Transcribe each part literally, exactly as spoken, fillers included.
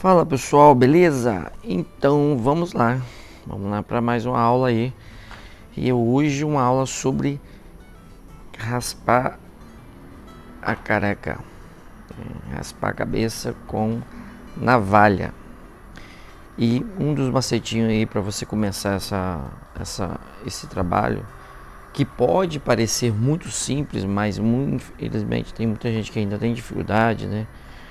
Fala pessoal, beleza? Então vamos lá, vamos lá para mais uma aula aí. E hoje uma aula sobre raspar a careca, raspar a cabeça com navalha. E um dos macetinhos aí para você começar essa, essa, esse trabalho, que pode parecer muito simples, mas muito, infelizmente tem muita gente que ainda tem dificuldade, né?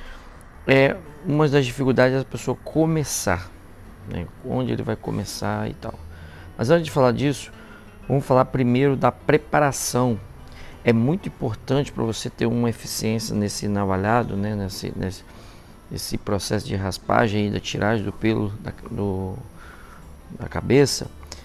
É uma das dificuldades da pessoa começar, né? Onde ele vai começar e tal. Mas antes de falar disso, vamos falar primeiro da preparação. É muito importante para você ter uma eficiência nesse navalhado, né? Nesse, nesse esse processo de raspagem e da tiragem do pelo da, do, da cabeça,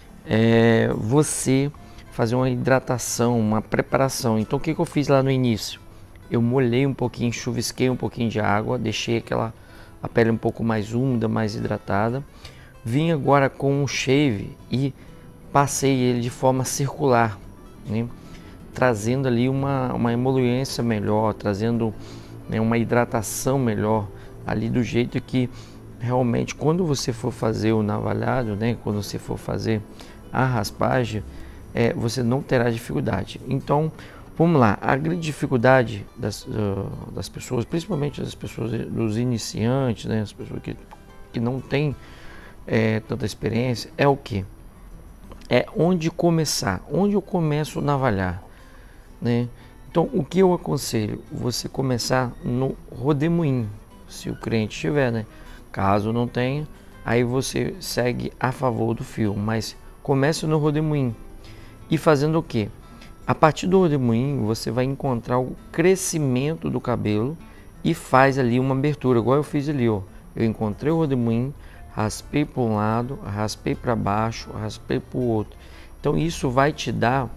é você fazer uma hidratação, uma preparação. Então o que, que eu fiz lá no início? Eu molhei um pouquinho, chuvisquei um pouquinho de água, deixei aquela a pele um pouco mais úmida, mais hidratada. Vim agora com um shave e passei ele de forma circular, né? Trazendo ali uma, uma emoliência melhor, trazendo, né, uma hidratação melhor ali, do jeito que realmente quando você for fazer o navalhado, né, quando você for fazer a raspagem, é, você não terá dificuldade. Então vamos lá, a grande dificuldade das, uh, das pessoas, principalmente das pessoas, dos iniciantes, né, as pessoas que, que não têm é, tanta experiência, é o que? É onde começar, onde eu começo a navalhar, né? Então o que eu aconselho? Você começar no rodemoinho, se o cliente tiver, né? Caso não tenha, aí você segue a favor do fio, mas comece no rodemoinho. E fazendo o que? A partir do rodemoinho você vai encontrar o crescimento do cabelo e faz ali uma abertura, igual eu fiz ali, ó. Eu encontrei o rodemoinho, raspei para um lado, raspei para baixo, raspei para o outro. Então isso vai te dar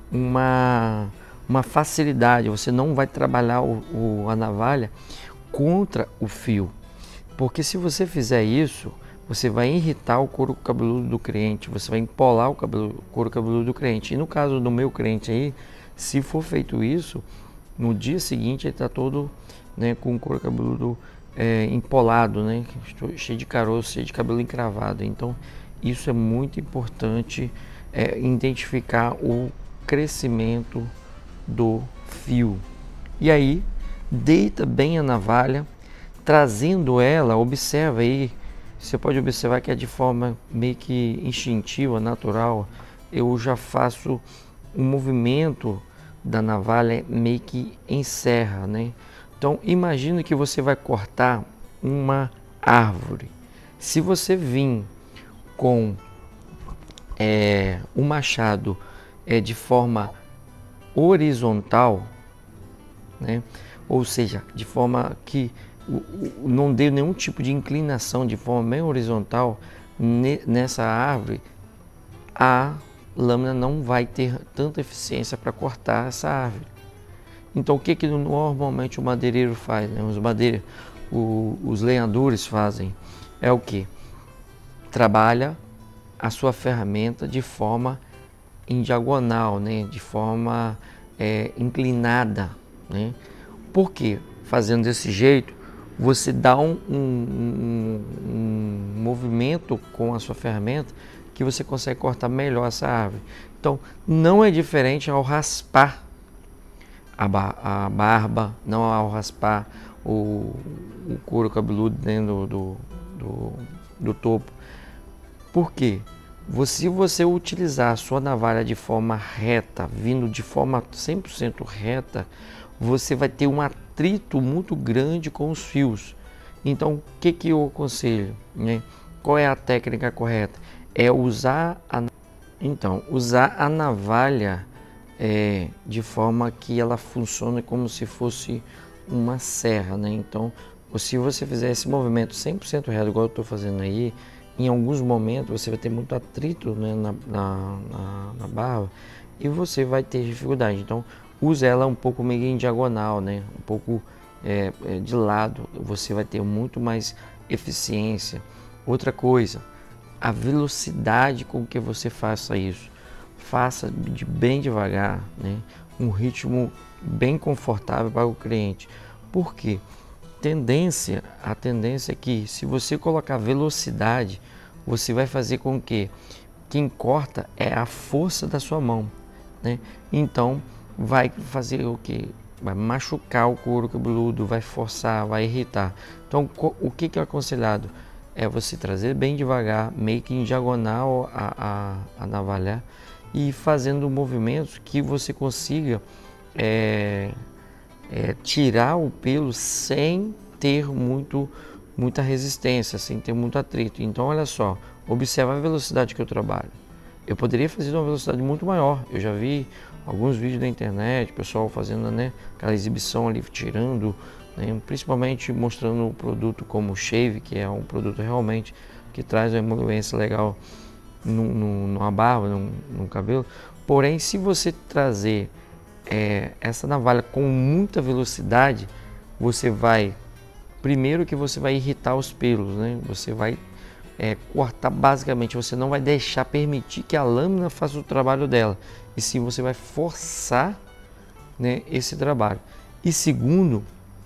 uma, uma facilidade, você não vai trabalhar o, o, a navalha contra o fio, porque se você fizer isso, você vai irritar o couro cabeludo do cliente, você vai empolar o cabelo, couro cabeludo do cliente. E no caso do meu cliente aí, se for feito isso, no dia seguinte ele está todo, né, com o couro cabeludo é, empolado, né, cheio de caroço, cheio de cabelo encravado. Então isso é muito importante, é, identificar o crescimento do fio. E aí deita bem a navalha, trazendo ela, observa aí, você pode observar que é de forma meio que instintiva, natural. Eu já faço um movimento da navalha meio que em serra, né? Então imagine que você vai cortar uma árvore. Se você vir com é, um machado é, de forma horizontal, né? Ou seja, de forma que não dê nenhum tipo de inclinação, de forma bem horizontal nessa árvore, a lâmina não vai ter tanta eficiência para cortar essa árvore. Então o que que normalmente o madeireiro faz, né? Os madeireiros, os lenhadores fazem é o que? Trabalha a sua ferramenta de forma em diagonal, né? De forma é, inclinada, né? Por quê? Fazendo desse jeito, você dá um, um, um, um movimento com a sua ferramenta que você consegue cortar melhor essa árvore. Então, não é diferente ao raspar a, bar a barba, não ao raspar o, o couro cabeludo dentro do, do, do topo. Por quê? Se você utilizar a sua navalha de forma reta, vindo de forma cem por cento reta, você vai ter um atrito muito grande com os fios. Então, o que que eu aconselho, né? Qual é a técnica correta? É usar a, então, usar a navalha é, de forma que ela funcione como se fosse uma serra, né? Então, se você fizer esse movimento cem por cento reto, igual eu estou fazendo aí, em alguns momentos você vai ter muito atrito, né, na, na, na, na barba, e você vai ter dificuldade. Então, use ela um pouco meio em diagonal, né? Um pouco é, de lado, você vai ter muito mais eficiência. Outra coisa, a velocidade com que você faça isso. Faça de bem devagar, né? Um ritmo bem confortável para o cliente. Por quê? tendência, a tendência é que se você colocar velocidade, você vai fazer com que quem corta é a força da sua mão, né? Então vai fazer o que? Vai machucar o couro cabeludo, vai forçar, vai irritar. Então o que que é aconselhado? É você trazer bem devagar, meio que em diagonal a, a, a navalha, e fazendo movimentos que você consiga é, é, tirar o pelo sem ter muito, muita resistência, sem ter muito atrito. Então olha só, observa a velocidade que eu trabalho. Eu poderia fazer uma velocidade muito maior. Eu já vi alguns vídeos da internet, pessoal fazendo, né, aquela exibição ali, tirando, né, principalmente mostrando o produto como o Shave, que é um produto realmente que traz uma emoluência legal no, no, numa barba, no, no cabelo. Porém, se você trazer é, essa navalha com muita velocidade, você vai, primeiro que você vai irritar os pelos, né? Você vai é, cortar basicamente, você não vai deixar permitir que a lâmina faça o trabalho dela, e sim você vai forçar, né, esse trabalho. E segundo,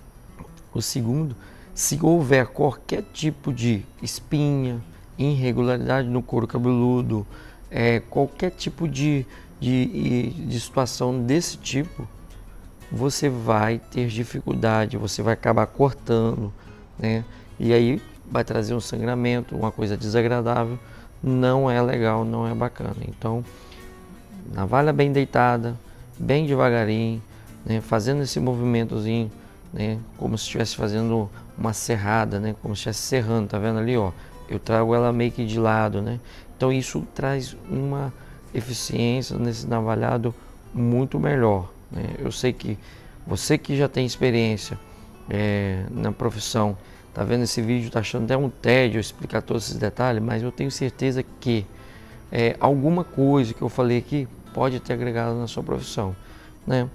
o segundo, se houver qualquer tipo de espinha, irregularidade no couro cabeludo, é, qualquer tipo de, de, de situação desse tipo, você vai ter dificuldade, você vai acabar cortando, né? E aí vai trazer um sangramento, uma coisa desagradável, não é legal, não é bacana. Então, navalha bem deitada, bem devagarinho, né? Fazendo esse movimentozinho, né? Como se estivesse fazendo uma serrada, né? Como se estivesse serrando, tá vendo ali, ó? Eu trago ela meio que de lado, né? Então isso traz uma eficiência nesse navalhado muito melhor, né? Eu sei que você que já tem experiência é, na profissão, tá vendo esse vídeo, tá achando até um tédio explicar todos esses detalhes, mas eu tenho certeza que é, alguma coisa que eu falei aqui pode ter agregado na sua profissão, né?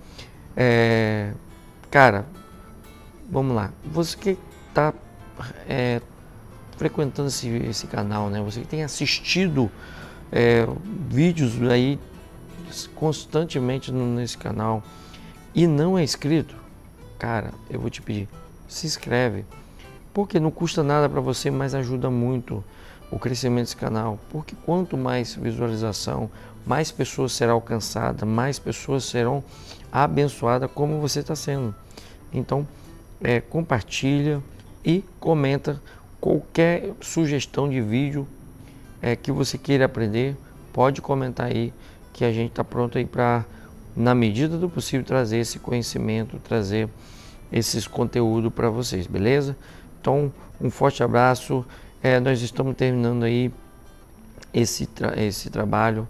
É, cara, vamos lá, você que tá é, frequentando esse, esse canal, né? Você que tem assistido é, vídeos aí constantemente nesse canal e não é inscrito, cara, eu vou te pedir, se inscreve, porque não custa nada para você, mas ajuda muito o crescimento desse canal, porque quanto mais visualização, mais pessoas serão alcançadas, mais pessoas serão abençoadas como você está sendo. Então, é, compartilha e comenta qualquer sugestão de vídeo é, que você queira aprender, pode comentar aí, que a gente está pronto aí para, na medida do possível, trazer esse conhecimento, trazer esses conteúdos para vocês, beleza? Então, um forte abraço. É, nós estamos terminando aí esse, tra esse trabalho.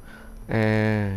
É,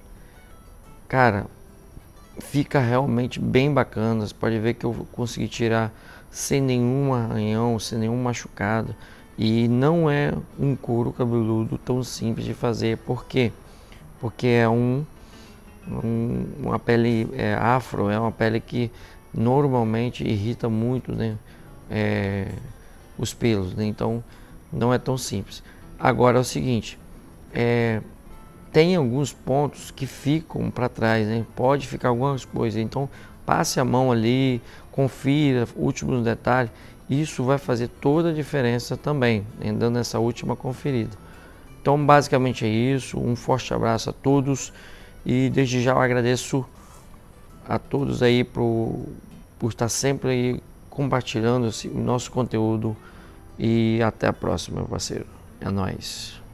cara, fica realmente bem bacana. Você pode ver que eu consegui tirar sem nenhum arranhão, sem nenhum machucado. E não é um couro cabeludo tão simples de fazer. Por quê? Porque é um, um, uma pele é, afro, é uma pele que normalmente irrita muito, né? É, os pelos, né? Então não é tão simples. Agora é o seguinte, é, tem alguns pontos que ficam para trás, né? Pode ficar algumas coisas, então passe a mão ali, confira últimos detalhes, isso vai fazer toda a diferença também, né? Dando essa última conferida. Então basicamente é isso, um forte abraço a todos e desde já eu agradeço a todos aí por, por estar sempre aí compartilhando o nosso conteúdo e até a próxima, meu parceiro. É nóis.